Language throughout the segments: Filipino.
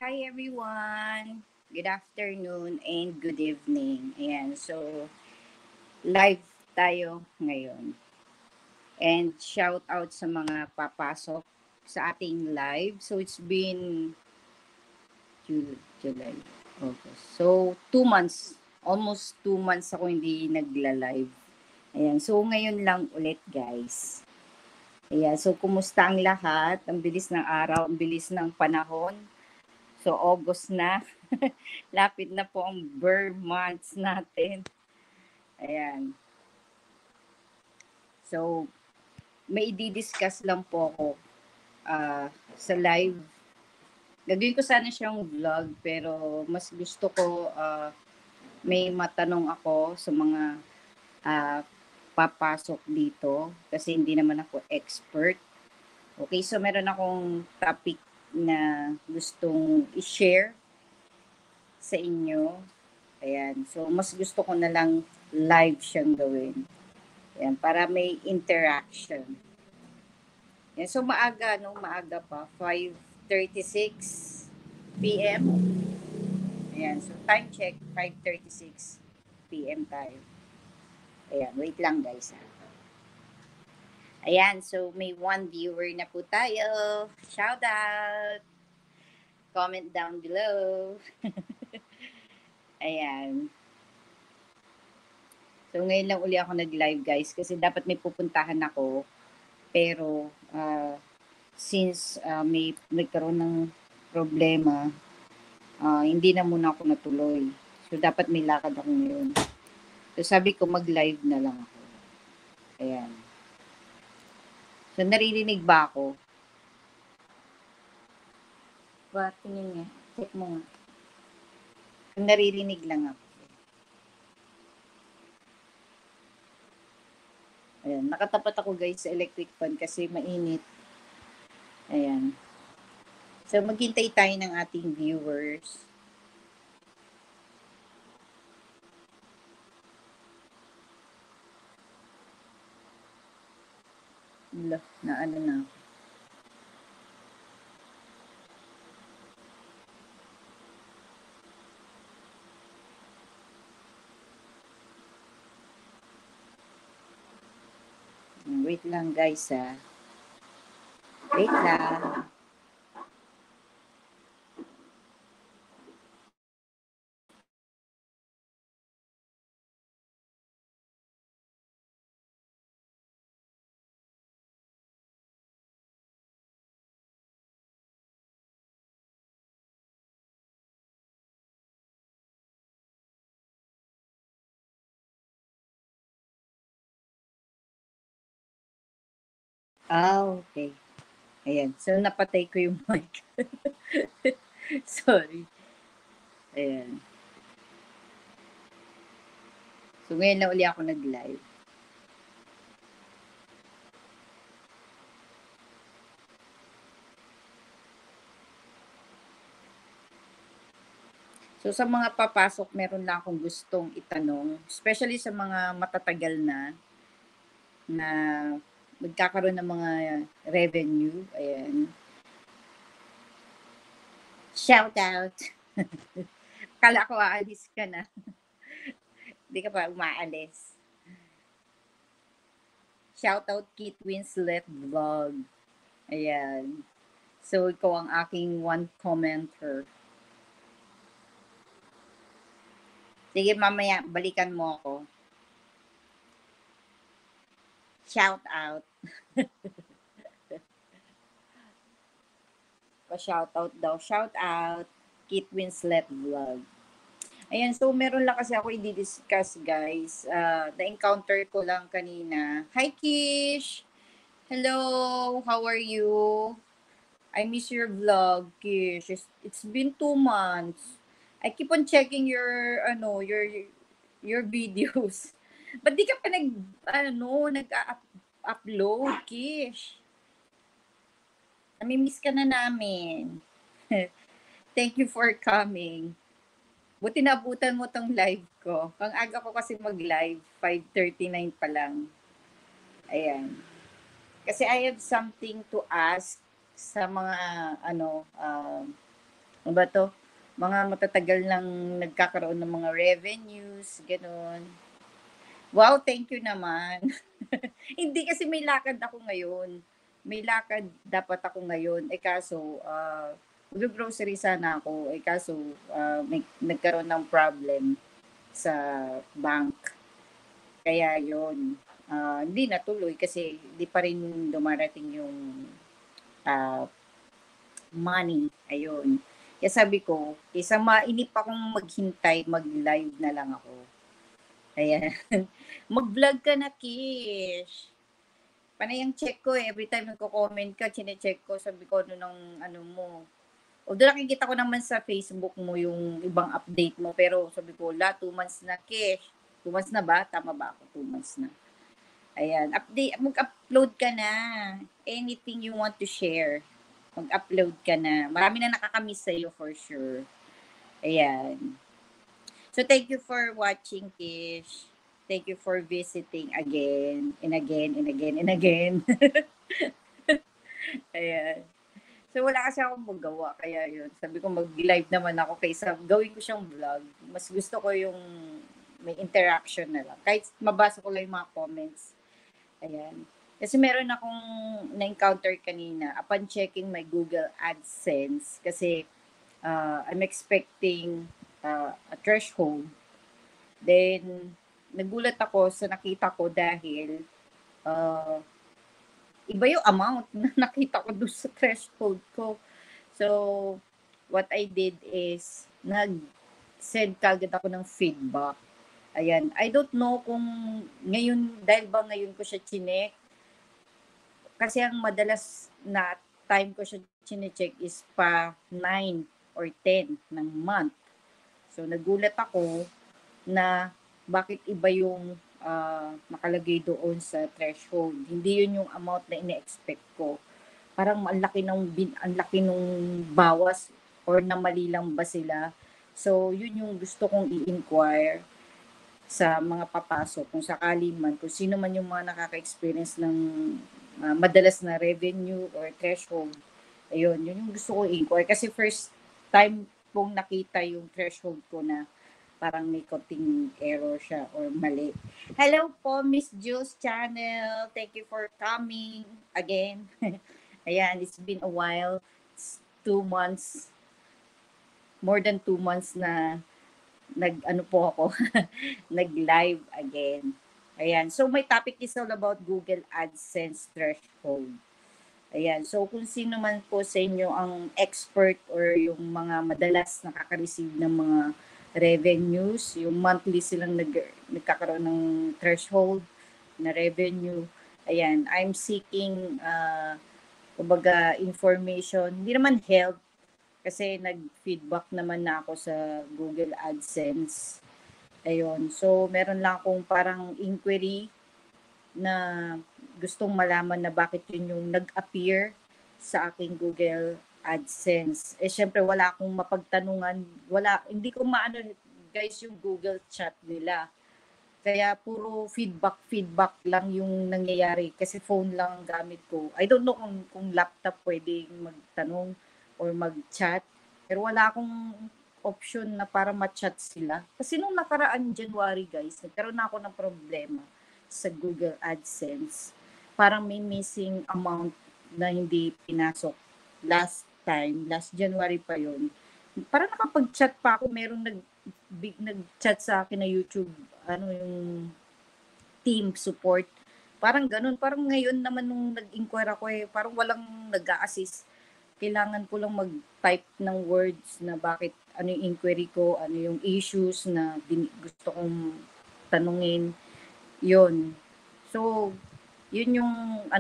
Hi everyone! Good afternoon and good evening. Ayan, so live tayo ngayon. And shout out sa mga papasok sa ating live. So it's been July, August. So 2 months, almost 2 months ako hindi nagla-live. Ayan, so ngayon lang ulit guys. Ayan, so kumusta ang lahat? Ang bilis ng araw, ang bilis ng panahon. So August na. Lapit na po ang Burr months natin. Ayan. So, may i-discuss lang po ako sa live. Gagawin ko sana siyang vlog pero mas gusto ko may matanong ako sa mga uh, papasok dito kasi hindi naman ako expert. Okay, so meron akong topic na gustong i-share sa inyo. Ayan, so mas gusto ko na lang live siyang gawin. Ayan, para may interaction. Ayan, so maaga, no? Maaga pa. 5:36 p.m. Ayan, so time check, 5:36 p.m. tayo. Ayan, wait lang guys. Ha? Ayan, so may one viewer na po tayo. Shout out! Comment down below. Ayan. So ngayon lang uli ako nag-live guys kasi dapat may pupuntahan ako. Pero since may nagkaroon ng problema, hindi na muna ako natuloy. So dapat may lakad ako ngayon. So sabi ko mag-live na lang ako. Ayan. So naririnig ba ako? Tingin nga. Check mo nga. Naririnig lang ako. Ayan. Nakatapat ako guys sa electric fan kasi mainit. Ayan. So maghintay tayo ng ating viewers. Na ano na. Wait lang guys ha. Wait lang. Okay. Ayan. So, napatay ko yung mic. Sorry. Ayan. So, ngayon na uli ako nag-live. So, sa mga papasok, meron na akong gustong itanong, especially sa mga matatagal na magkakaroon ng mga revenue. Ayan. Shout out! Kala ko aalis ka na. Hindi ka pa umaalis. Shout out Kate Winslet Vlog. Ayan. So, ikaw ang aking one commenter. Sige, mamaya, balikan mo ako. Shout out. Pa-shout out daw. Shout out. Kate Winslet Vlog. Ayan, so meron lang kasi ako i-discuss guys. Na-encounter ko lang kanina. Hi Kish! Hello! How are you? I miss your vlog, Kish. It's been 2 months. I keep on checking your videos. Ba't di ka pa nag-upload, Kish? Namimiss ka na namin. Thank you for coming. Buti nabutan mo tong live ko. Ang aga ko kasi mag-live, 5:39 pa lang. Ayan. Kasi I have something to ask sa mga ano ba 'to, mga matatagal ng nagkakaroon ng mga revenues, gano'n. Wow, thank you naman. Hindi kasi may lakad ako ngayon. May lakad dapat ako ngayon, eh, kaso, maggo-grocery sana ako, eh, kaso, may nagkaroon ng problem sa bank. Kaya yun, hindi natuloy kasi di pa rin dumarating yung, ah, money, ayun. Kaya sabi ko, kaysa mainip akong maghintay, mag-live na lang ako. Ayan. Mag-vlog ka na, Kish. Panay ang check ko eh. Every time nagko-comment ka, chine-check ko, sabi ko ano ng ano mo. Although nakikita ko naman sa Facebook mo yung ibang update mo, pero sabi ko, 2 months na, Kish. 2 months na ba? Tama ba ako? 2 months na. Ayan. Update, mag-upload ka na. Anything you want to share. Mag-upload ka na. Marami na nakakamiss sa'yo for sure. Ayan. So thank you for watching, Kish. Thank you for visiting again and again and again and again. Ayan. So wala kasi akong magawa, kaya yun. Sabi ko mag-live naman ako kaysa gawin ko siyang vlog. Mas gusto ko yung may interaction na lang. Kahit mabasa ko lang yung mga comments. Ayan. Kasi meron akong na-encounter kanina upon checking my Google AdSense kasi I'm expecting a threshold. Then, nagulat ako sa nakita ko dahil iba yung amount na nakita ko doon sa threshold ko. So, what I did is, nag-send kagad ako ng feedback. Ayan. I don't know kung ngayon, dahil ba ngayon ko siya chinek, kasi ang madalas na time ko siya chinecheck is pa 9 or 10 ng month. So, nagulat ako na bakit iba yung nakalagay doon sa threshold. Hindi yun yung amount na ine-expect ko. Parang ang laki nung bawas or namali lang ba sila. So, yun yung gusto kong i-inquire sa mga papasok kung sakali man, kung sino man yung mga nakaka-experience ng madalas na revenue or threshold. Ayun, yun yung gusto kong i-inquire. Kasi first time kong nakita yung threshold ko na parang may konting error siya or mali. Hello po, Miss Jules Channel. Thank you for coming again. Ayan, it's been a while. It's 2 months. More than 2 months na nag-ano po ako, nag-live again. Ayan, so my topic is all about Google AdSense threshold. Ayan, so kung sino man po sa inyo ang expert or yung mga madalas nakaka-receive ng mga revenues, yung monthly silang nagkakaroon ng threshold na revenue. Ayan, I'm seeking kumbaga information, hindi naman help kasi nag-feedback naman na ako sa Google AdSense. Ayun, so meron lang akong parang inquiry na gustong malaman na bakit yun yung nag-appear sa aking Google AdSense. Eh syempre wala akong mapagtanungan, hindi ko maano guys yung Google chat nila. Kaya puro feedback lang yung nangyayari kasi phone lang ang gamit ko. I don't know kung laptop pwedeng magtanong or mag-chat. Pero wala akong option na para ma-chat sila. Kasi nung nakaraan January guys, nagkaroon na ako ng problema sa Google AdSense. Parang may missing amount na hindi pinasok last January pa yun. Parang nakapag-chat pa ako, merong nag-chat sa akin na YouTube, yung team support. Parang ganun. Parang ngayon naman nung nag-inquire ako parang walang nag-a-assist. Kailangan ko lang mag-type ng words na bakit, ano yung inquiry ko, ano yung issues na gusto kong tanungin. Yun. So, yun yung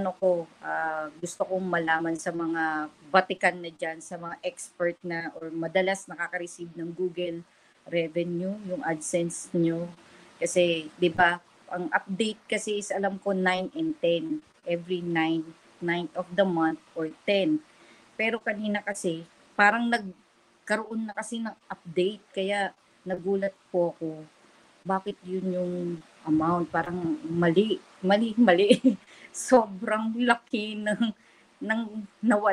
gusto kong malaman sa mga batikan na dyan, sa mga expert na or madalas nakaka-receive ng Google revenue, yung AdSense nyo. Kasi, di ba, ang update kasi is alam ko 9 and 10. Every 9th of the month or 10. Pero kanina kasi, parang nagkaroon na kasi ng update. Kaya nagulat po ako. Bakit yun yung amount? Parang mali. Sobrang laki ng nawala.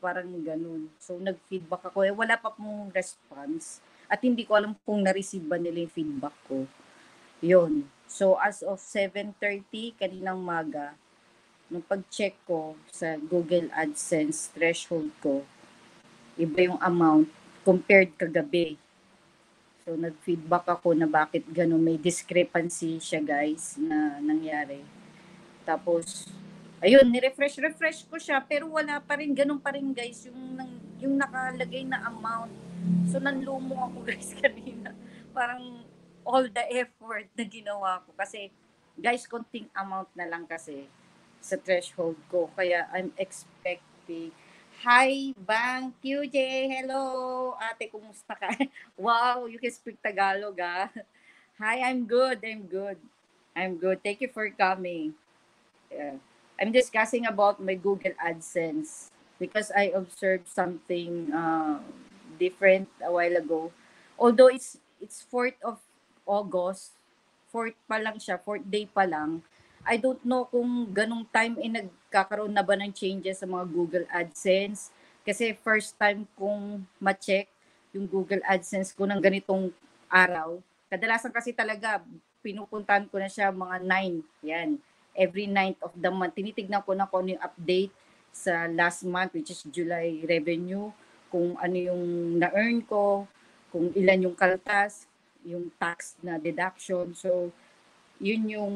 parang ganun. So, nag-feedback ako. Wala pa pong response. At hindi ko alam kung na-receive ba nila yung feedback ko. Yun. So, as of 7:30, kaninang maga, nung pag-check ko sa Google AdSense threshold ko, iba yung amount compared kagabi. So, nag-feedback ako na bakit gano'n. May discrepancy siya, guys, na nangyari. Tapos, ayun, ni-refresh ko siya, pero wala pa rin, ganun pa rin, guys, yung nakalagay na amount. So, nanlumo ako, guys, kanina. Parang all the effort na ginawa ko. Kasi, guys, konting amount na lang kasi sa threshold ko. Kaya, I'm expecting. Hi, Bang QJ. Hello. Ate, kumusta ka? Wow, you can speak Tagalog, ah. Hi, I'm good. I'm good. Thank you for coming. Yeah. I'm discussing about my Google AdSense because I observed something different a while ago. Although it's 4th of August, 4th pa lang siya, 4th day pa lang. I don't know kung ganong time nagkakaroon na ba ng changes sa mga Google AdSense. Kasi first time kong ma-check yung Google AdSense ko ng ganitong araw. Kadalasan kasi talaga pinupuntahan ko na siya mga 9. Yan, every 9th of the month. Tinitignan ko na kung ano yung update sa last month, which is July revenue, kung ano yung na-earn ko, kung ilan yung kaltas, yung tax na deduction. So, yun yung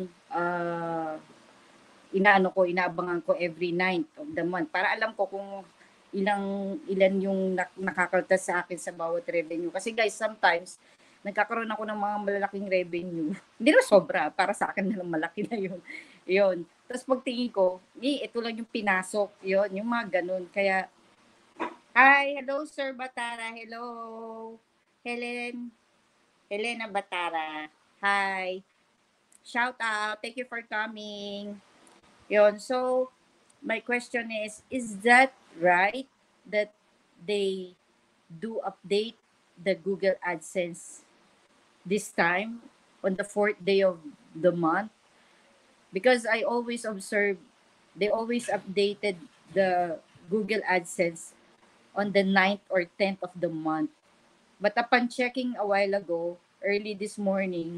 inaabangan ko every 9th of the month para alam ko kung ilan yung nakakaltas sa akin sa bawat revenue. Kasi guys, sometimes nagkakaroon ako ng mga malalaking revenue. Hindi na sobra, para sa akin na lang malaki na yun. Yun. Tapos pagtingin ko, ito lang yung pinasok. Yun, yung mga ganun. Kaya, hi, hello Sir Batara, hello. Helena Batara, hi. Shout out, thank you for coming. Yun, so, my question is that right that they do update the Google AdSense this time on the 4th day of the month? Because I always observe they always updated the Google AdSense on the 9th or 10th of the month. But upon checking a while ago, early this morning,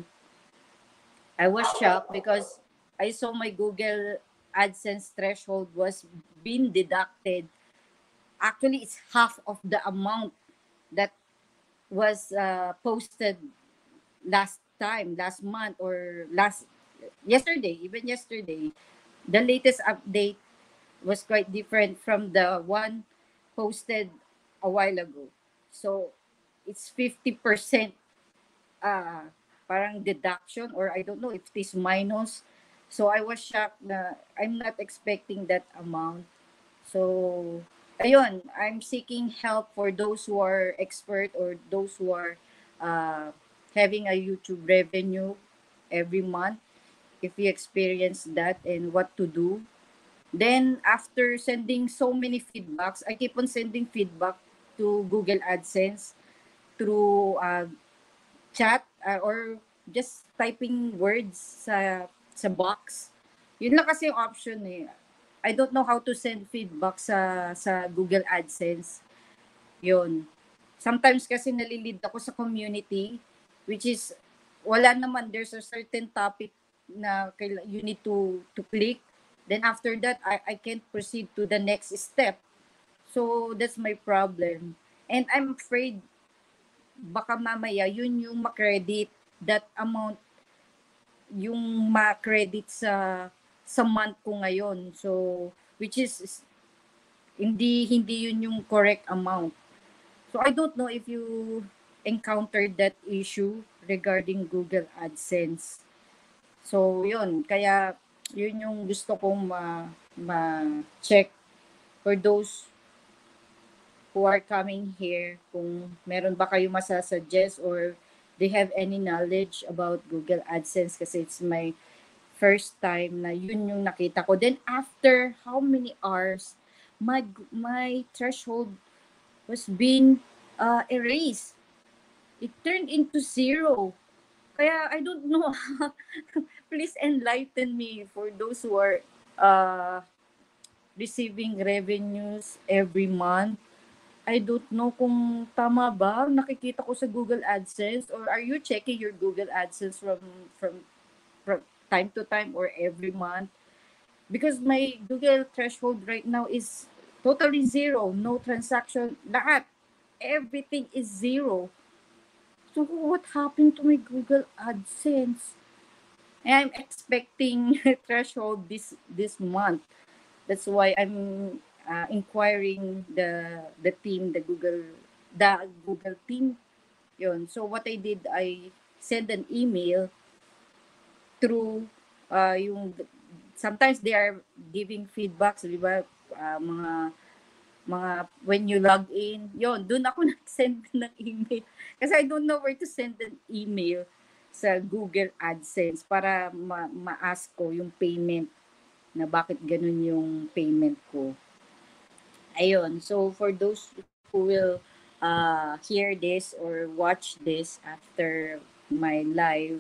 I was shocked because I saw my Google AdSense threshold was being deducted. Actually, it's half of the amount that was posted last month, or even yesterday. The latest update was quite different from the one posted a while ago. So, it's 50% parang deduction, or I don't know if it is minus. So, I was shocked na I'm not expecting that amount. So, ayun, I'm seeking help for those who are expert or those who are having a YouTube revenue every month, if you experience that and what to do. Then, after sending so many feedbacks, I keep on sending feedback to Google AdSense through chat or just typing words sa box. Yun lang kasi yung option eh. I don't know how to send feedback sa Google AdSense. Yun. Sometimes kasi nalilid ako sa community, which is wala naman, there's a certain topic na you need to click. Then after that, I can't proceed to the next step. So that's my problem. And I'm afraid baka mamaya yun yung makredit, that amount yung makredit sa month ko ngayon. So which is hindi yun yung correct amount. So I don't know if you encountered that issue regarding Google AdSense. So yun, kaya yun yung gusto kong ma-check for those who are coming here, kung meron ba kayo masasuggest or they have any knowledge about Google AdSense, kasi it's my first time na yun yung nakita ko. Then after how many hours, my threshold was being erased. It turned into 0. Kaya I don't know. Please enlighten me for those who are receiving revenues every month. I don't know kung tama ba nakikita ko sa Google AdSense, or are you checking your Google AdSense from time to time or every month? Because my Google threshold right now is totally zero, no transaction, lahat, everything is zero. So what happened to my Google AdSense? And I'm expecting threshold this month. That's why I'm inquiring the Google team. Yun. So what I did, I sent an email through yung sometimes they are giving feedbacks, di ba? Mga when you log in, yon doon ako nag-send ng email. Kasi I don't know where to send an email sa Google AdSense para ma-ask ko yung payment, na bakit ganun yung payment ko. Ayun, so for those who will hear this or watch this after my live,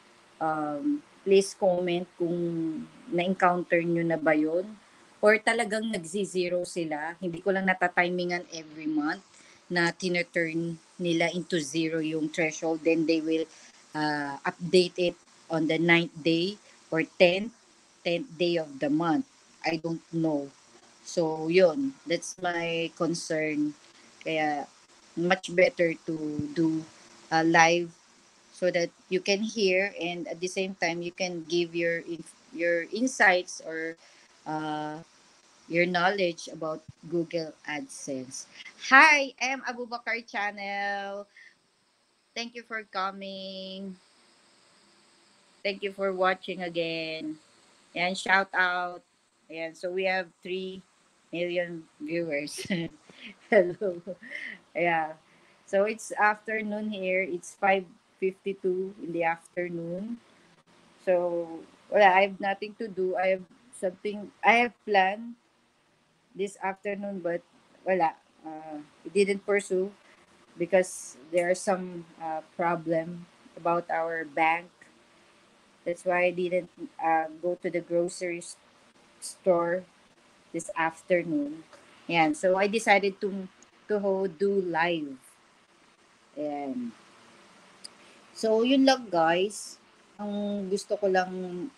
please comment kung na-encounter nyo na ba yun, or talagang nagzi-zero sila. Hindi ko lang natatimingan every month na tineturn nila into zero yung threshold, then they will update it on the 9th day or 10th day of the month. I don't know. So yun, that's my concern. Kaya much better to do live so that you can hear, and at the same time you can give your insights or uh, your knowledge about Google AdSense. Hi, I'm Abubakar Channel. Thank you for coming. Thank you for watching again. And shout out. And so we have 3 million viewers. Hello. Yeah. So it's afternoon here. It's 5:52 in the afternoon. So, I have nothing to do. I have planned this afternoon, but wala. We didn't pursue because there are some problem about our bank. That's why I didn't go to the grocery store this afternoon. Yan. So, I decided do live. And so, yun lang guys. Ang gusto ko lang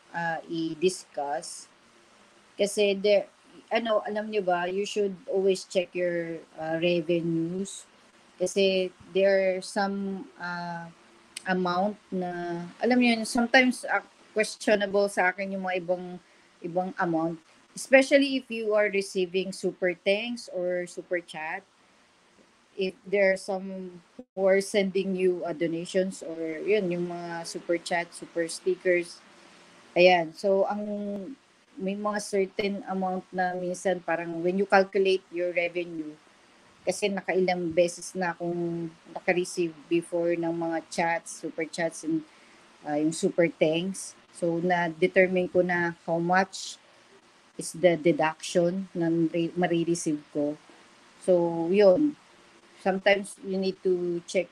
i-discuss. Kasi alam niyo ba, you should always check your revenues. Kasi there are some amount na, alam niyo yun, sometimes questionable sa akin yung mga ibang amount. Especially if you are receiving super thanks or super chat. If there are some who are sending you donations, or yun, yung mga super chat, super stickers. Ayan. So, may mga certain amount na minsan parang when you calculate your revenue, kasi nakailang beses na akong naka-receive before ng mga chats, super chats, and yung super thanks. So, na-determine ko na how much is the deduction na marireceive ko. So, yun. Sometimes you need to check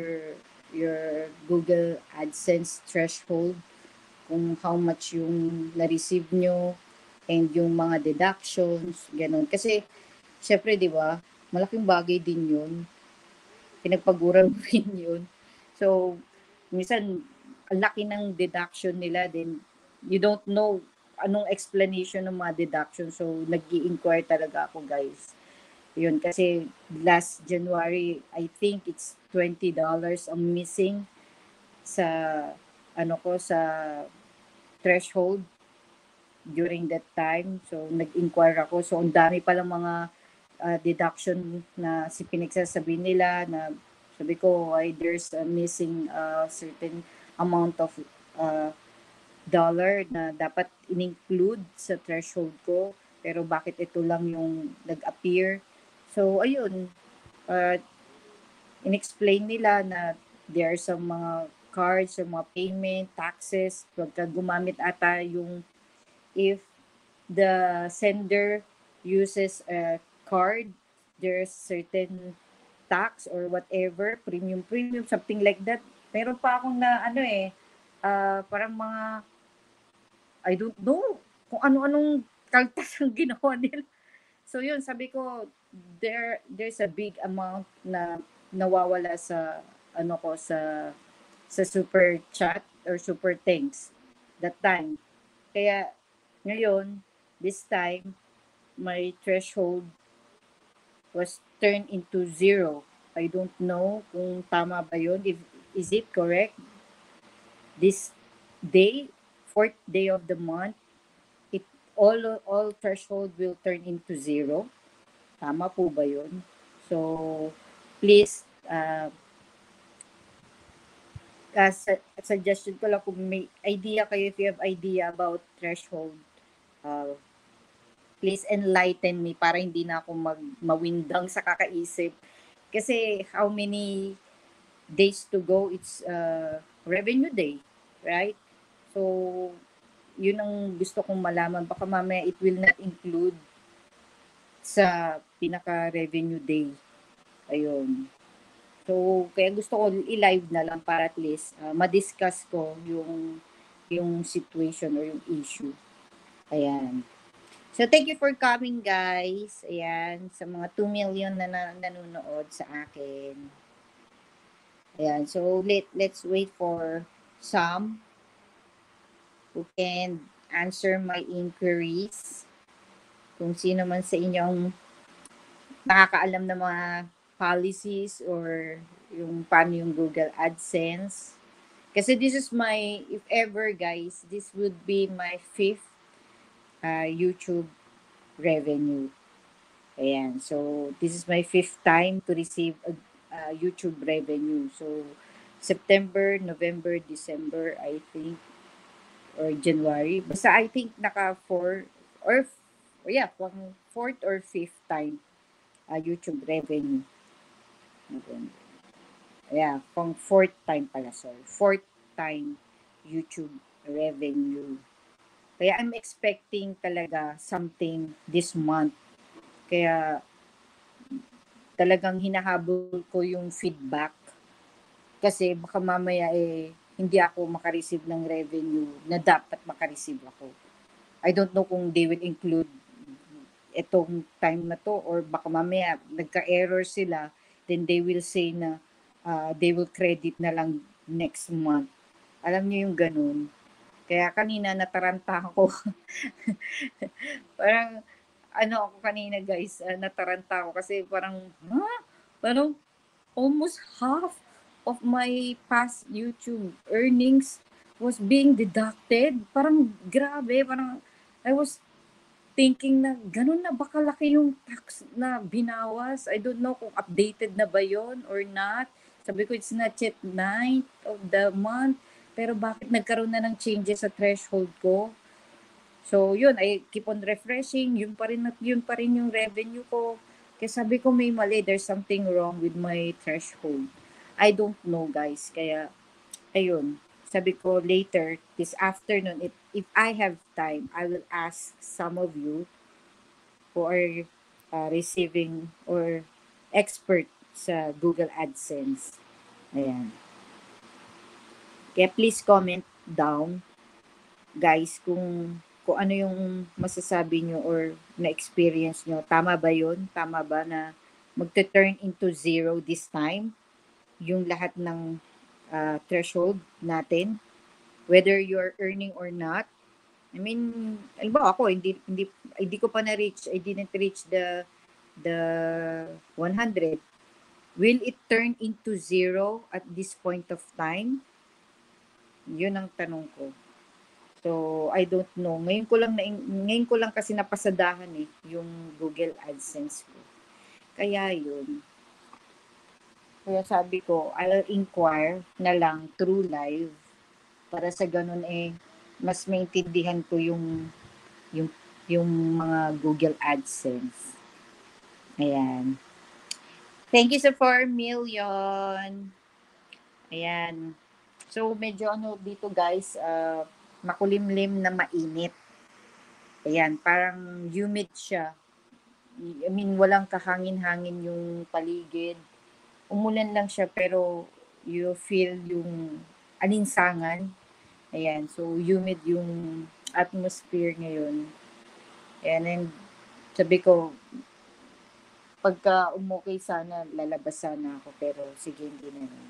your Google AdSense threshold, kung how much yung na-receive nyo and yung mga deductions, ganun. Kasi, syempre, di ba, malaking bagay din yun. Pinagpaguran mo rin yun. So, minsan, ang laki ng deduction nila, then you don't know anong explanation ng mga deduction. So, nag-i-inquire talaga ako, guys. Yun, kasi last January, I think it's $20 ang missing sa sa threshold during that time. So, nag-inquire ako. So, ang dami palang mga deduction na pinagsasabi nila, na sabi ko, there's a missing certain amount of dollar na dapat in-include sa threshold ko. Pero bakit ito lang yung nag-appear? So, ayun. In-explain nila na there are some mga cards, some mga payment, taxes, pagka gumamit ata yung, if the sender uses a card, there's certain tax or whatever, premium, something like that. Meron pa akong na parang mga, I don't know kung ano-anong kaltas ang ginawa nila. So yun, sabi ko, there's a big amount na nawawala sa ano ko sa super chat or super thanks that time. Kaya ngayon, this time, my threshold was turned into 0. I don't know kung tama ba yun. Is it correct? This day, fourth day of the month, it all threshold will turn into 0. Tama po ba yun? So, please, suggestion ko lang kung may idea kayo, if you have idea about threshold, uh, please enlighten me para hindi na ako mawindang sa kakaisip. Kasi how many days to go, it's revenue day, right? So, yun ang gusto kong malaman. Baka mamaya it will not include sa pinaka-revenue day. Ayun. So, kaya gusto ko i-live na lang para at least ma-discuss ko yung situation or yung issue. Ayan. So, thank you for coming, guys. Ayan, sa mga 2 million na nanonood sa akin. Ayan, so let's wait for some who can answer my inquiries. Kung sino man sa inyong nakakaalam ng mga policies or yung paano yung Google AdSense. Kasi this is my, if ever guys, this would be my 5th YouTube revenue. Ayan, so this is my 5th time to receive a YouTube revenue. So September, November, December, I think, or January. Basta I think naka 4 or yeah, pang 4th or 5th time YouTube revenue. Yeah, pang 4th time pala, sorry. 4th time YouTube revenue. Kaya I'm expecting talaga something this month. Kaya talagang hinahabol ko yung feedback. Kasi baka mamaya hindi ako makareceive ng revenue na dapat makareceive ako. I don't know kung they will include itong time na to or baka mamaya nagka-error sila, then they will say na they will credit na lang next month. Alam niyo yung ganun. Kaya kanina nataranta ako. Parang ano ako kanina guys, nataranta ako kasi parang, parang almost half of my past YouTube earnings was being deducted. Parang grabe, parang I was thinking na ganun na ba kalaki yung tax na binawas? I don't know kung updated na ba yon or not. Sabi ko, it's not yet 9th of the month. Pero bakit nagkaroon na ng changes sa threshold ko? So, yun, I keep on refreshing. Yun pa rin yung revenue ko. Kaya sabi ko, may mali. There's something wrong with my threshold. I don't know, guys. Kaya, ayun. Sabi ko later, this afternoon, if I have time, I will ask some of you who are receiving or expert sa Google AdSense. Ayan. Kaya please comment down, guys, kung ano yung masasabi nyo or na-experience nyo. Tama ba yun? Tama ba na magte-turn into 0 this time? Yung lahat ng threshold natin? Whether you're earning or not. I mean, alam ba ako, hindi ko pa na-reach, I didn't reach the 100. Will it turn into 0 at this point of time? Yun ang tanong ko. So, I don't know. Ngayon ko lang kasi napasadahan yung Google AdSense ko. Kaya yun. Kaya sabi ko, I'll inquire na lang through live para sa ganun mas maintindihan ko yung mga Google AdSense. Ayan. Thank you sa 4 million. Ayan. So, medyo dito guys, makulimlim na mainit. Ayan, parang humid siya. I mean, walang kahangin-hangin yung paligid. Umulan lang siya pero you feel yung alinsangan. Ayan, so humid yung atmosphere ngayon. And then, sabi ko, pagka umukay sana, lalabas sana ako. Pero sige, hindi na lang.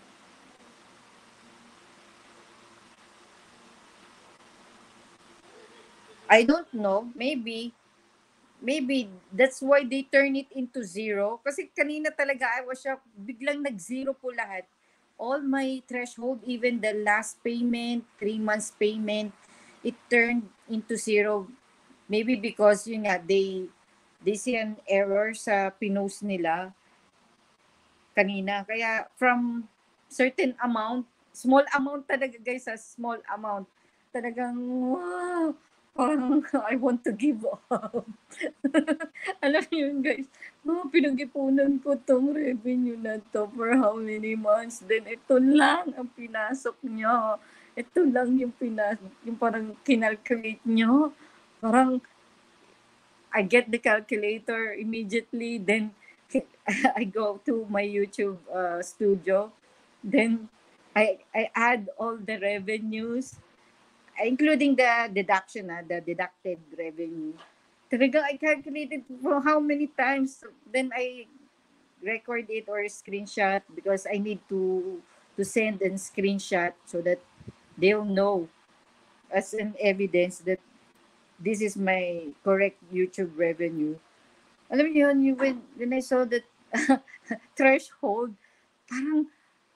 I don't know. Maybe that's why they turn it into zero. Kasi kanina talaga I was shocked. Biglang nag-zero po lahat. All my threshold, even the last payment, 3 months payment, it turned into zero. Maybe because yun nga, they see an error sa pinost nila kanina. Kaya from certain amount, small amount talaga guys, small amount. Talagang, wow, parang I want to give up. Alam niyo yun guys, pinag-ipunan ko tong revenue na to for how many months. Then ito lang ang pinasok nyo. Ito lang yung yung parang kinalculate nyo. Parang I get the calculator immediately. Then I go to my YouTube studio. Then I add all the revenues, including the deduction, the deducted revenue. Talagang I calculated for how many times. Then I record it or screenshot because I need to send and screenshot so that they'll know as an evidence that this is my correct YouTube revenue. Alam niyo yun, when I saw that threshold, parang,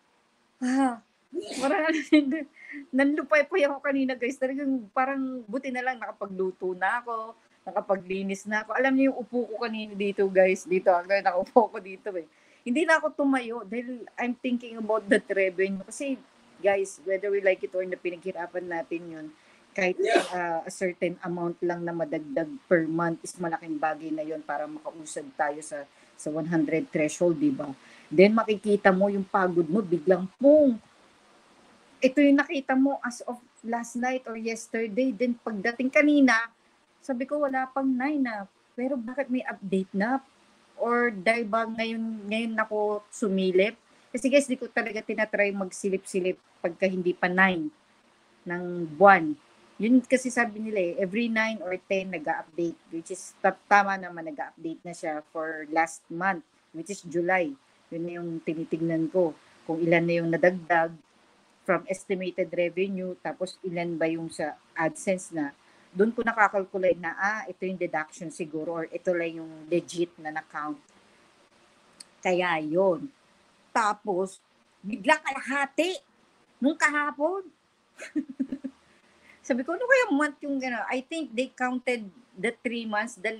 parang nanlupay-pay ako kanina guys. Talagang parang buti na lang nakapagluto na ako, nakapaglinis na ako. Alam niyo yung upo ko kanina dito guys, dito ako, nakaupo ko dito eh. Hindi na ako tumayo dahil I'm thinking about that revenue. Kasi guys, whether we like it or na pinaghirapan natin yun, kahit a certain amount lang na madagdag per month is malaking bagay na yon para makausad tayo sa 100 threshold, di ba? Then makikita mo yung pagod mo, biglang pong, ito yung nakita mo as of last night or yesterday. Then pagdating kanina, sabi ko wala pang 9 na. Pero bakit may update na? Or dahil ba ngayon ako sumilip? Kasi guys, di ko talaga tinatry magsilip-silip pagka hindi pa 9 ng buwan. Yun kasi sabi nila every 9 or 10 nag-update, which is tama naman, nag-update na siya for last month, which is July. Yun na yung tinitignan ko, kung ilan na yung nadagdag from estimated revenue, tapos ilan ba yung sa AdSense na. Doon ko nakakalculate na, ito yung deduction siguro, or ito lang yung legit na na-count. Kaya yun. Tapos, bigla kalahati nung kahapon. Sabi ko, ano kaya month yung gano'n? I think they counted the 3 months, the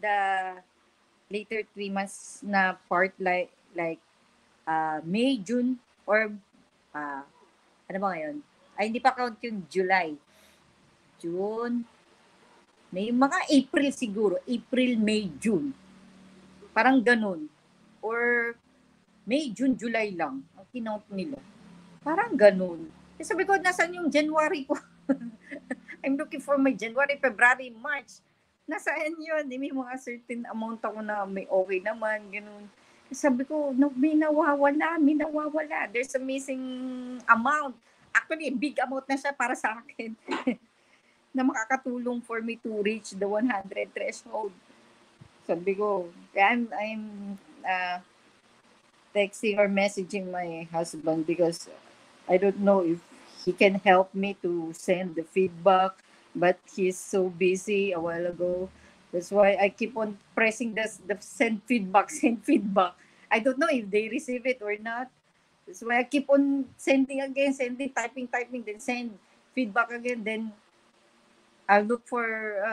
later 3 months na part like May, June, or ano ba ngayon? Ay, hindi pa count yung July. June, May, mga April siguro. April, May, June. Parang ganun. Or May, June, July lang ang kinount nila. Parang ganun. Eh, sabi ko, nasan yung January ko? I'm looking for my January, February, March. Nasaan yun? May mga certain amount ako na may okay naman, ganun. Sabi ko, no, may nawawala. There's a missing amount. Actually, big amount na siya para sa akin na makakatulong for me to reach the 100 threshold. Sabi ko, I'm texting or messaging my husband because I don't know if he can help me to send the feedback, but he's so busy a while ago. That's why I keep on pressing the send feedback. I don't know if they receive it or not. That's why I keep on sending again, typing, then send feedback again. Then I'll look for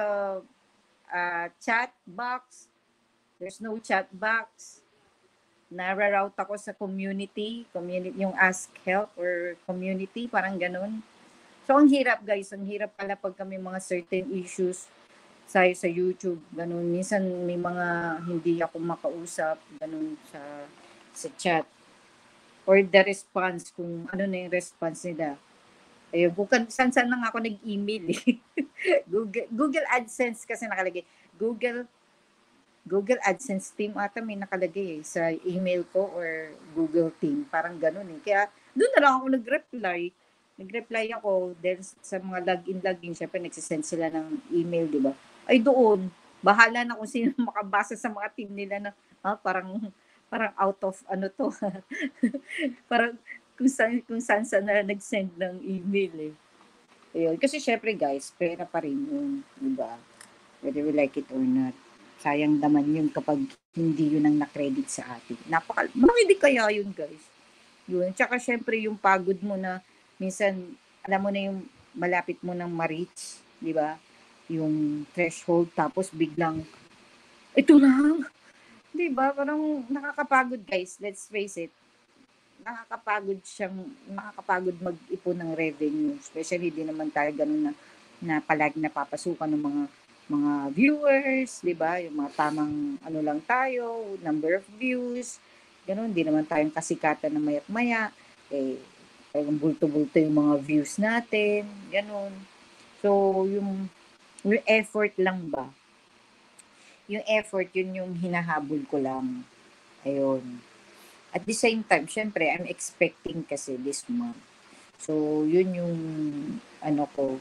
a chat box. There's no chat box. Nara-route ako sa community, yung ask help or community, parang ganun. So, ang hirap guys, ang hirap pala pag kami mga certain issues sa YouTube, ganun. Minsan may mga hindi ako makausap, ganun sa chat. Or the response, kung ano na yung response nila. Ayun, saan lang ako nag-email eh. Google AdSense kasi nakalagay. Google AdSense team ata may nakalagay sa email ko or Google team. Parang ganun eh. Kaya doon na lang ako nag-reply ako dahil sa mga login. Siyempre nagsisend sila ng email, di ba? ay doon, bahala na kung sino makabasa sa mga team nila na parang out of ano to, parang kung saan na nag-send ng email eh. Ayun. Kasi syempre guys, pera pa rin yun, di ba? Whether we like it or not. Sayang naman yun kapag hindi yun ang na-credit sa atin. Bakit di kaya yun guys? Yun. Tsaka syempre yung pagod mo na minsan, alam mo na yung malapit mo nang ma-reach, di ba? Yung threshold, tapos biglang, ito lang. Di ba? Parang nakakapagod guys. Let's face it. Nakakapagod mag-ipon ng revenue. Especially di naman tayo ganun na palagi napapasukan ng mga viewers, di ba? Yung mga tamang ano lang tayo, number of views, ganun, di naman tayong kasikatan na maya't maya, eh, talagang bulto-bulto yung mga views natin, ganun. So, yung effort lang ba? Yung effort, yun yung hinahabol ko lang. Ayun. At the same time, syempre, I'm expecting kasi this month. So, yun yung, ano ko,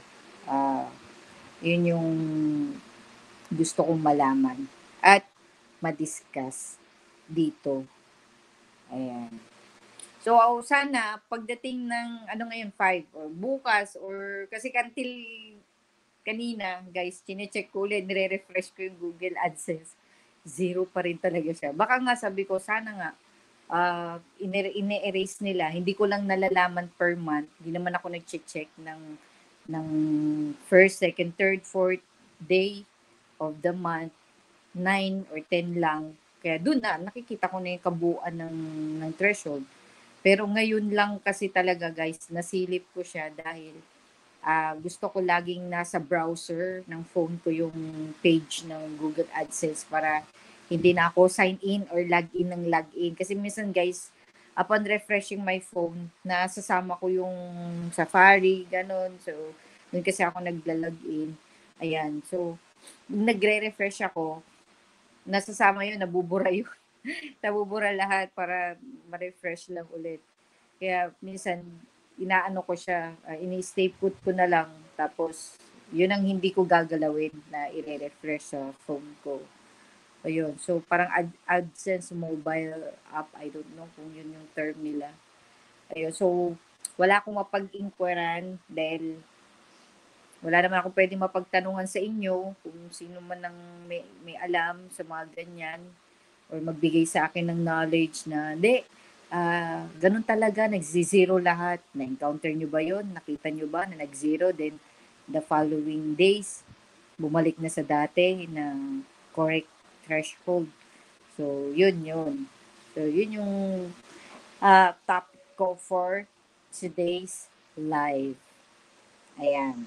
yun yung gusto kong malaman at madiscuss dito. Ayan. So, sana pagdating ng ano ngayon 5 or bukas or kasi until kanina, guys, chine-check ko ulit, nire-refresh ko yung Google AdSense. Zero pa rin talaga siya. Baka nga sabi ko, sana nga ine-erase nila. Hindi ko lang nalalaman per month. Hindi naman ako nag-check ng first, second, third, fourth day of the month, 9 or 10 lang. Kaya doon na, nakikita ko na yung kabuuan ng threshold. Pero ngayon lang kasi talaga guys, nasilip ko siya dahil gusto ko laging nasa browser ng phone ko yung page ng Google AdSense para hindi na ako sign in or log in ng log in. Kasi minsan guys, upon refreshing my phone, nasasama ko yung Safari, ganun. So, dun kasi ako nagla-log in. Ayan. So, nagre-refresh ako, nasasama yun, nabubura yun. Nabubura lahat para ma-refresh lang ulit. Kaya minsan, inaano ko siya, ini-stay put ko na lang. Tapos, yun ang hindi ko gagalawin na i-refresh sa phone ko. Ayun. So, parang AdSense mobile app. I don't know kung yun yung term nila. Ayun. So, wala akong mapag-inquiran dahil wala naman akong pwedeng mapagtanungan sa inyo kung sino man ang may alam sa mga ganyan or magbigay sa akin ng knowledge na, hindi, ganun talaga, nag-zero lahat. Na-encounter nyo ba yon? Nakita nyo ba na nag-zero? Then, the following days, bumalik na sa dati na correct threshold. So, yun. So, yun yung topic ko for today's live. Ayan.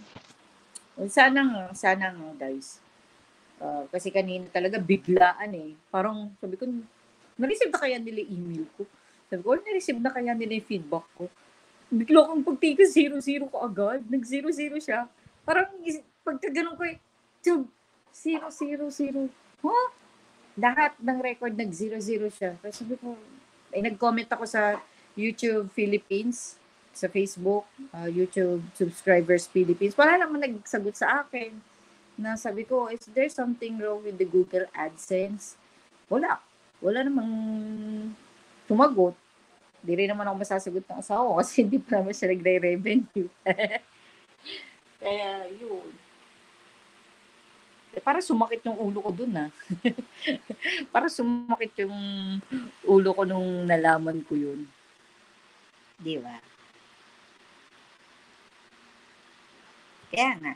Sana nga guys. Kasi kanina talaga biglaan eh. Parang sabi ko, na-receive na kaya nila email ko? Sabi ko, na-receive na kaya nila yung feedback ko? Bigla kong pagtika 0-0 ko agad. Nag-0-0 siya. Parang pagka ganun ko eh, 0-0-0. Huh? Lahat ng record nag-0-0 siya. Kaya sabi ko, nag-comment ako sa YouTube Philippines, sa Facebook, YouTube Subscribers Philippines. Wala naman nagsagot sa akin. Na sabi ko, is there something wrong with the Google AdSense? Wala. Wala namang sumagot. Hindi rin naman ako masasagot ng asawa ko kasi hindi pa naman siya nagre-revenue. Kaya, yun. Para sumakit yung ulo ko dun para sumakit yung ulo ko nung nalaman ko yun. Di ba? Kaya nga.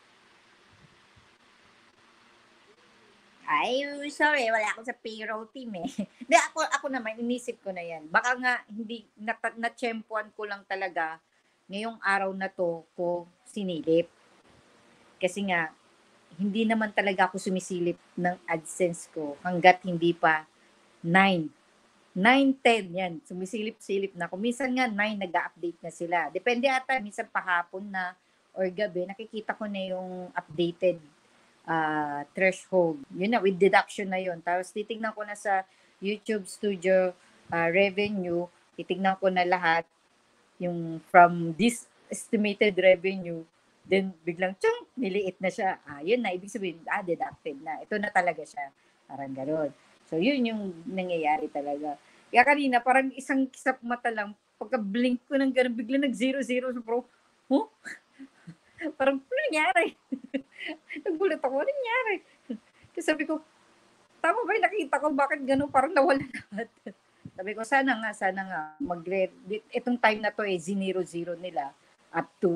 Ay, sorry, wala ako sa payroll team eh. Hindi, ako naman, inisip ko na yan. Baka nga, hindi, na-tsempuan ko lang talaga ngayong araw na to ko sinilip. Kasi nga, hindi naman talaga ako sumisilip ng AdSense ko hanggat hindi pa 9. 9, 10, yan. Sumisilip-silip na ako. Minsan nga 9, nag-update na sila. Depende ata, minsan pahapon na or gabi, nakikita ko na yung updated threshold. Yun na, with deduction na yun. Tapos titignan ko na sa YouTube Studio revenue, titignan ko na lahat yung from this estimated revenue Then biglang tsung, niliit na siya. Yun na, ibig sabihin, deducted na. Ito na talaga siya. Parang gano'n. So yun yung nangyayari talaga. Kaya kanina, parang isang kisap mata lang, pagka-blink ko ng gano'n, biglang nag-0-0. So, bro, huh? Parang, ano nangyari? Nagulat ako, ano nangyari? Kasi sabi ko, tama ba yung nakita ko? Bakit gano'n? Parang nawala lahat. Sabi ko, sana nga, itong time na to Z0-0 nila up to,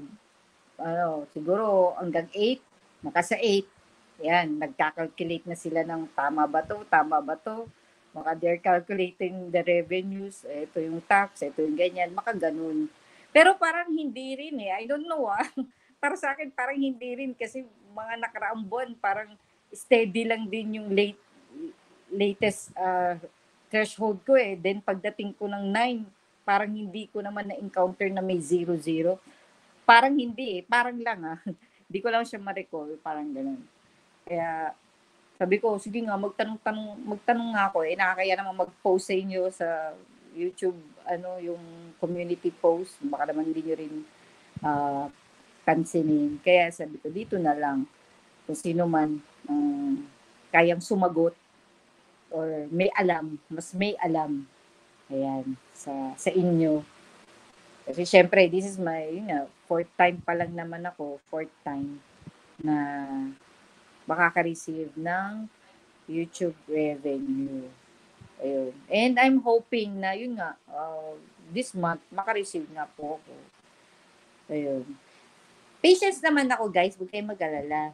siguro hanggang 8, makasa 8, yan, nagka-calculate na sila ng tama ba to? Maka they're calculating the revenues, ito yung tax, ito yung ganyan, maka ganun. Pero parang hindi rin I don't know Para sa akin, parang hindi rin kasi mga nakaraang buwan, parang steady lang din yung latest threshold ko Then pagdating ko ng 9, parang hindi ko naman na-encounter na may 0-0. Parang hindi parang lang Hindi ko lang siya ma-recall, parang gano'n. Kaya sabi ko, sige nga, magtanong nga ako nakakaya naman mag-post sa inyo sa YouTube, yung community post. Baka naman hindi nyo rin pansinin. Kaya sabi ko, dito na lang kung sino man kayang sumagot or mas may alam. Ayan, sa inyo. Kasi syempre, this is fourth time pa lang naman ako, fourth time na makaka-receive ng YouTube revenue. Ayun. And I'm hoping na this month, maka-receive nga po ako. Ayun. Patience naman ako, guys. Huwag kayong mag-alala.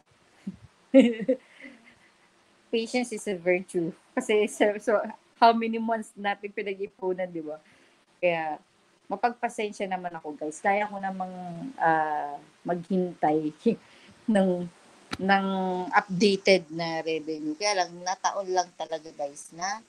Patience is a virtue. Kasi so how many months natin pinag-ipunan, di ba? Kaya mapagpasensya naman ako, guys. Kaya ko namang maghintay ng updated na revenue. Kaya lang, nataon lang talaga, guys,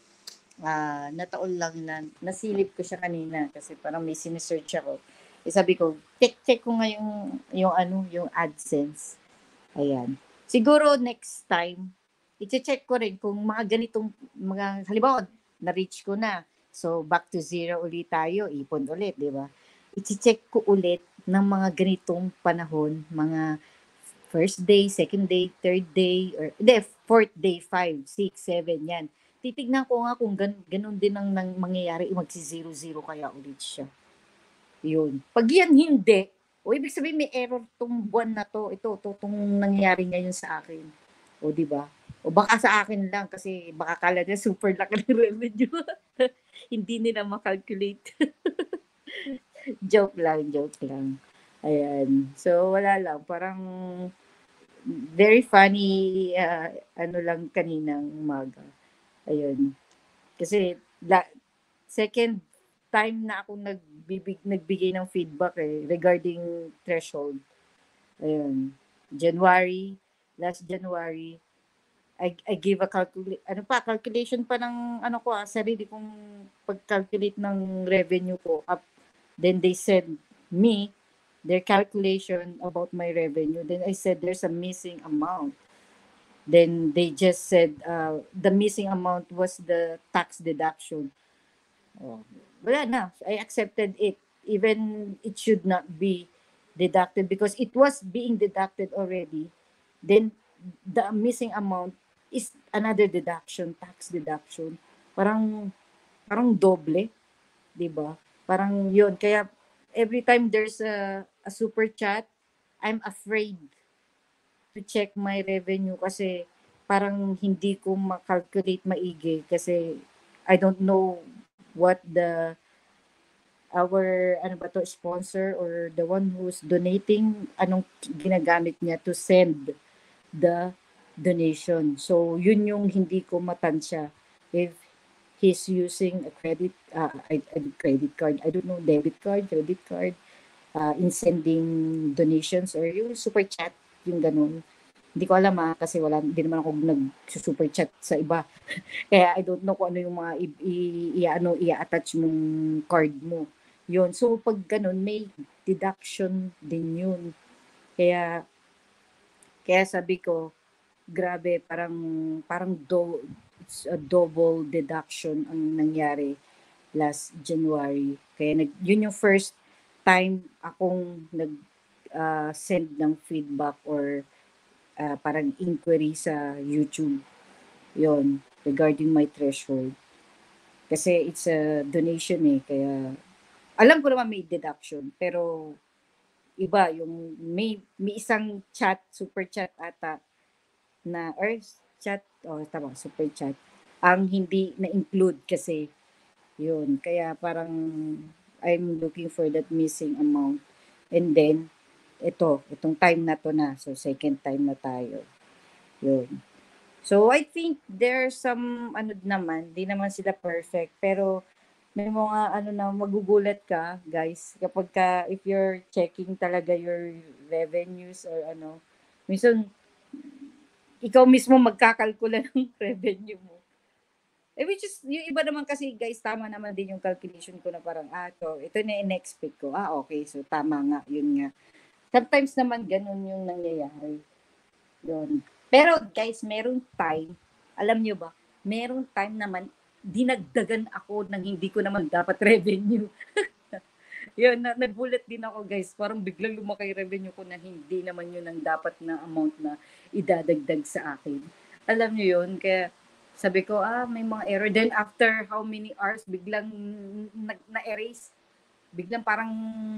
nataon lang na nasilip ko siya kanina kasi parang may sinesearch ako. Sabi ko, check ko nga yung AdSense. Ayan. Siguro next time, i-check ko rin kung mga ganitong, halimbawa, na-reach ko na. So, back to zero ulit tayo, ipon ulit, di ba? I-check ko ulit ng mga ganitong panahon, mga first day, second day, third day, or fourth day, 5, 6, 7, yan. Titignan ko nga kung ganun din ang mangyayari, magsi-0-0 kaya ulit siya. Yun. Pag yan hindi, ibig sabihin may error tong buwan na to, itong nangyayari ngayon sa akin. Di ba? O baka sa akin lang kasi baka kala niya super laki ng revenue. Hindi nila makalculate. joke lang. Ayan. So, wala lang. Parang very funny, lang kaninang umaga. Ayun. Kasi, second time na ako nagbigay ng feedback regarding threshold. Ayun. Last January, I gave a calculation pa ng sarili kong pag-calculate ng revenue ko up. Then they said their calculation about my revenue. Then I said there's a missing amount. Then they just said the missing amount was the tax deduction. Wala na. I accepted it. Even it should not be deducted because it was being deducted already. Then the missing amount is another deduction, tax deduction. Parang doble, 'di ba? Parang 'yun. Kaya every time there's a super chat, I'm afraid to check my revenue kasi parang hindi ko ma-calculate maigi kasi I don't know what our sponsor or the one who's donating, anong ginagamit niya to send the donation. So, yun yung hindi ko matansya. If he's using a credit card, I don't know, debit card, credit card, in sending donations or yung super chat, yung ganun. Hindi ko alam kasi hindi naman ako nag-super chat sa iba. Kaya I don't know kung ano yung mga i-attach mong card mo. Yun. So, pag ganun, may deduction din yun. Kaya sabi ko, grabe, parang it's a double deduction ang nangyari last January. Kaya yun yung first time akong send ng feedback or parang inquiry sa YouTube. Yon, regarding my threshold. Kasi it's a donation eh, kaya alam ko naman may deduction, pero iba yung may isang chat, super chat ata na or chat, oh tama, super chat ang hindi na-include kasi yun. Kaya parang I'm looking for that missing amount. And then itong time na to na. So second time na tayo. Yun. So I think there's some ano naman, di naman sila perfect pero may mga ano na magugulat ka guys kapag if you're checking talaga your revenues or ano, minsan ikaw mismo magkakalkula ng revenue mo. Which is, yung iba naman kasi guys, tama naman din yung calculation ko na parang, ito na in-expect ko. Okay, so tama nga, yun nga. Sometimes naman ganun yung nangyayari. Yun. Pero guys, merong time, alam nyo ba, merong time naman, dinagdagan ako ng hindi ko naman dapat revenue. Yun, nagulat din ako guys. Parang biglang lumaki revenue ko na hindi naman yun ang dapat na amount na idadagdag sa akin. Alam nyo yun? Kaya sabi ko, may mga error. Then after how many hours, biglang na-erase. Biglang parang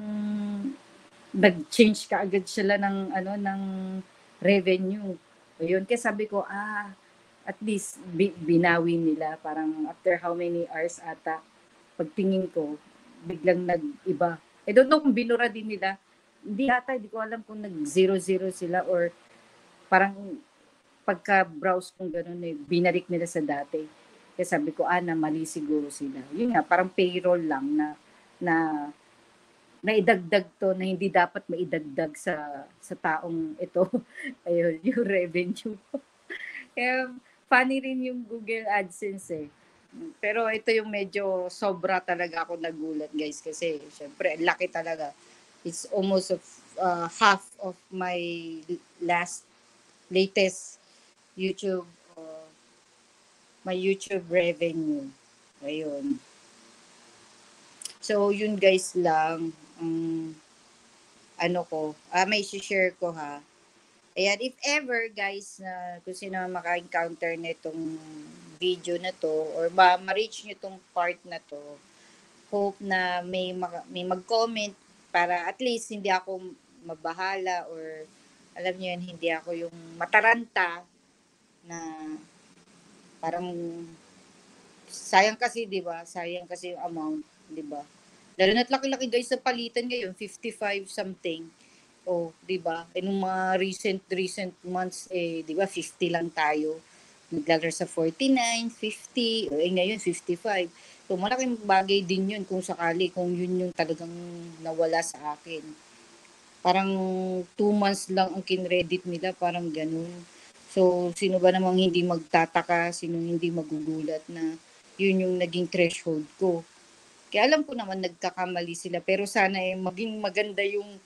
nag-change ka agad sila ng, ng revenue. Ayun, kaya sabi ko, at least binawi nila. Parang after how many hours ata, pagtingin ko, biglang nag-iba. I don't know kung binura din nila. Hindi ko alam kung nag-0-0 sila or parang pagka-browse kung gano'n binalik nila sa dati. Kaya sabi ko, mali siguro sila. Yun nga, parang payroll lang na naidagdag to na hindi dapat maidagdag sa taong ito. Ayun, yung revenue. Kaya funny rin yung Google AdSense eh. Pero ito yung medyo sobra talaga ako nagulat guys kasi syempre laki talaga. It's almost half of my latest YouTube my YouTube revenue. Ayun. So yun guys lang ano ko, may share ko ha. Ayan, if ever guys na kung sino maka-encounter nitong video na to or ma-reach nyo tong part na to, hope na may mag-comment para at least hindi ako mabahala or alam niyo yun, hindi ako yung mataranta na parang sayang kasi, 'di ba? Sayang kasi yung amount, 'di ba? Lalo na't laki-laki guys sa palitan ngayon, 55 something. Oh, 'di ba? Nung mga recent months 'di ba 50 lang tayo. Naglalaro sa 49, 50, ngayon 55. So malaking bagay din 'yun kung sakali kung 'yun yung talagang nawala sa akin. Parang 2 months lang ang kinredit nila, parang ganun. So sino ba namang hindi magtataka, sino hindi magugulat na 'yun yung naging threshold ko. Kaya alam ko naman nagkakamali sila pero sana maging maganda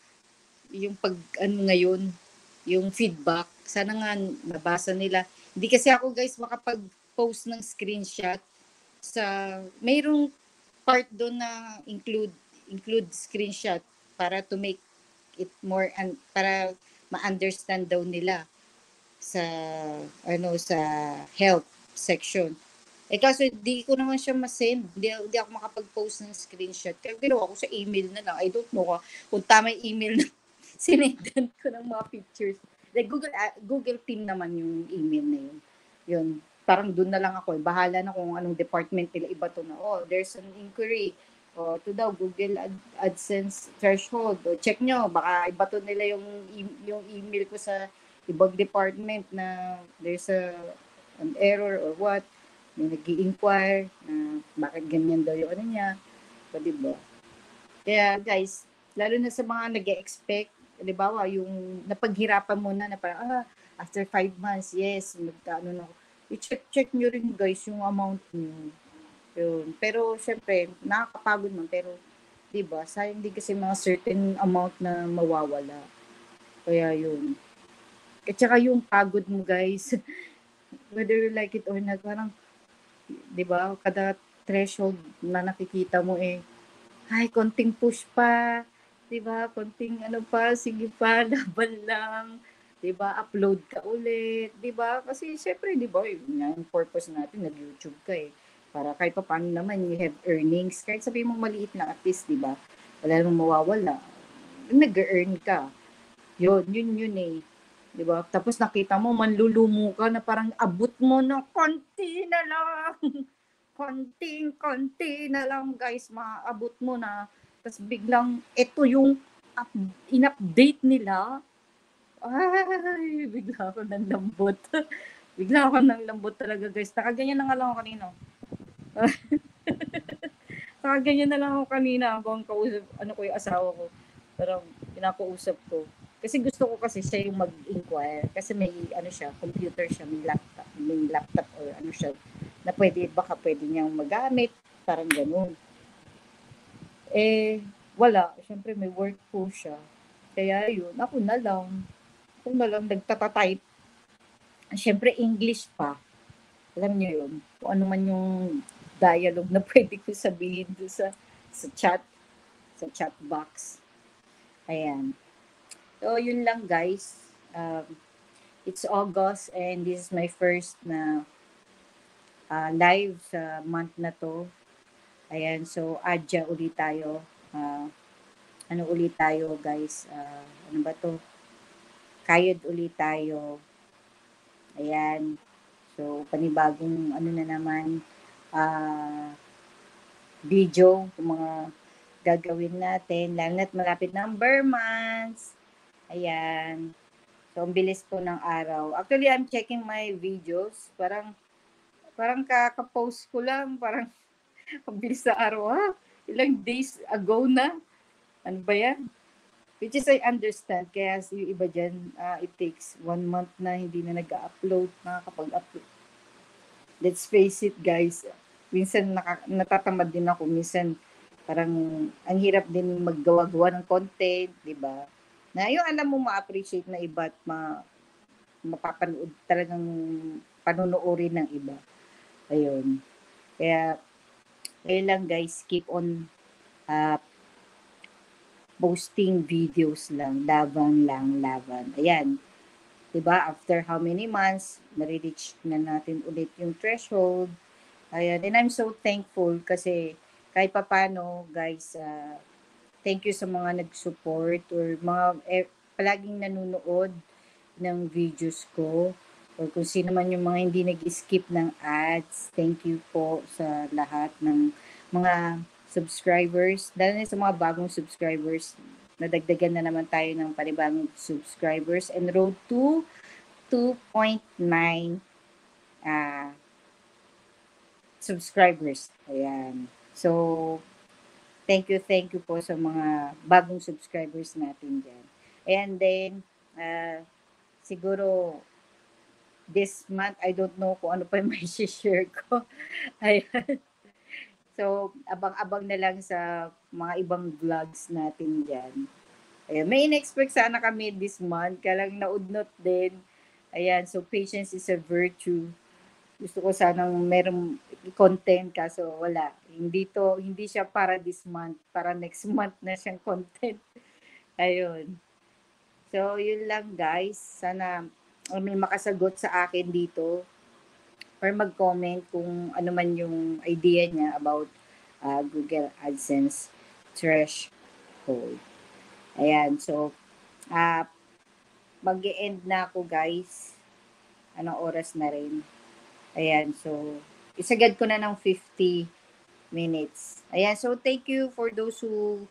yung pag ngayon, yung feedback, sana nga nabasa nila. Hindi kasi ako guys makapag-post ng screenshot sa, mayroong part doon na include screenshot para to make it more para ma-understand daw nila sa sa health section. Kaso di ko naman siya ma-send. Di ako makapag-post ng screenshot. Kaya ginawa ko sa email na lang. I don't know kung tama yung email na sinendan ko ng mga pictures. Like Google Team naman yung email na yun. Yun. Parang doon na lang ako. Bahala na kung anong department nila iba to na. There's an inquiry. To daw Google AdSense threshold. Check nyo. Baka iba to nila yung email ko sa ibang department na there's an error or what. May nag-i-inquire na bakit ganyan daw yung ano niya. So, diba? Kaya guys, lalo na sa mga nag-expect, halimbawa, yung napaghirapan mo na parang, after 5 months, yes, magkano na ako. I-check nyo rin guys yung amount nyo. Yun. Pero syempre, nakakapagod man. Pero, diba, sayang din kasi mga certain amount na mawawala. Kaya yun. At saka yung pagod mo guys, whether you like it or not, parang, di ba, kada threshold na nakikita mo ay konting push pa, 'Di ba? Konting ano pa, sige pa, laban lang. 'Di ba? Upload ka ulit, 'di ba? Kasi siyempre 'di ba, yun nga yung purpose natin nag-YouTube ka, eh, para kahit papaano naman you have earnings. Kahit sabihin mong maliit lang, at least 'di ba, wala namang mawawala. Nag-e-earn ka. Yun, eh. 'Di ba? Tapos nakita mo manlulumo ka na parang abot mo ng konti na lang. Konting-konti na lang guys, maaabot mo na. Tapos biglang ito yung in-update nila. Ay, bigla ako ng lambot. Bigla ako ng lambot talaga guys. Nakaganyan na nga lang ako kanina. Nakaganyan na lang ako kanina habang kausap, ano ko yung asawa ko. Parang pinakausap ko. Kasi gusto ko kasi siya yung mag-inquire. Kasi may ano siya, computer siya, may laptop or ano siya, na baka pwede niyang magamit. Parang ganun. Eh, wala. Siyempre may work po siya. Kaya yun, ako na lang nagtatatype. Siyempre English pa. Alam niyo yun, kung ano man yung dialogue na pwede ko sabihin doon sa chat box. Ayan. So, yun lang guys. It's August and this is my first na live sa month na to. Ayan, so adya ulit tayo. Ano ulit tayo guys? Ano ba to? Kayod ulit tayo. Ayan. So, panibagong ano na naman, video, kung mga gagawin natin, lalo na't malapit ng Burr months. Ayan. So, ang bilis po ng araw. Actually, I'm checking my videos. Parang kaka-post ko lang. Parang ang bilis sa araw. Ha? Ilang days ago na. Ano ba yan? Which is I understand. Kaya yung iba dyan, it takes 1 month na hindi na nag-upload, nakakapag-upload. Let's face it guys, minsan natatamad din ako. Minsan parang ang hirap din maggawa-gawa ng content, di ba? Na yung alam mo ma-appreciate na iba at mapapanood talagang panonoorin ng iba. Ayun. Kaya, ayun lang guys, keep on posting videos lang. Laban lang, laban. Ayan. Diba? After how many months, nare-reach na natin ulit yung threshold. Ayan. And I'm so thankful kasi kahit papano, guys, thank you sa mga nag-support or mga palaging nanonood ng videos ko. Or kung sino man yung mga hindi nag-skip ng ads, thank you po sa lahat ng mga subscribers. Dahil na sa mga bagong subscribers, nadagdagan na naman tayo ng panibagong subscribers. And road to 2.9 subscribers. Ayan. So, thank you po sa mga bagong subscribers natin dyan. And then, siguro, this month, I don't know kung ano pa yung may share ko. Ayan. So, abang-abang na lang sa mga ibang vlogs natin dyan. Ayan. May in-expect sana kami this month, kaya lang naudnot din. Ayan, so patience is a virtue. Gusto ko sanang merong content kaso wala. Hindi siya para this month, para next month na siyang content. Ayun. So, yun lang guys. Sana may makasagot sa akin dito or mag-comment kung ano man yung idea niya about Google AdSense threshold. Ayan. So, mag-e-end na ako guys. Anong oras na rin? Ayan. So, isagad ko na ng 50 minutes. Ayan. So, thank you for those who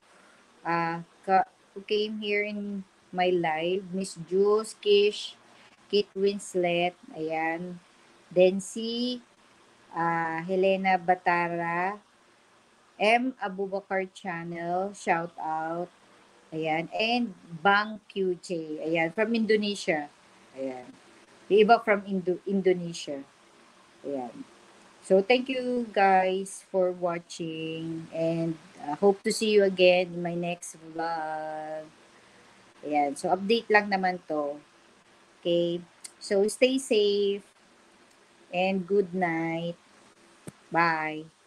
came here in my live. Miss Jules, Kish, Kate Winslet, ayan. Dency, Helena Batara, M. Abubakar Channel, shout out. Ayan. And Bang QJ, ayan. From Indonesia. Ayan. The iba from Indonesia. Ayan. So, thank you guys for watching and hope to see you again in my next vlog. Ayan. So, update lang naman to. Okay? So, stay safe and good night. Bye.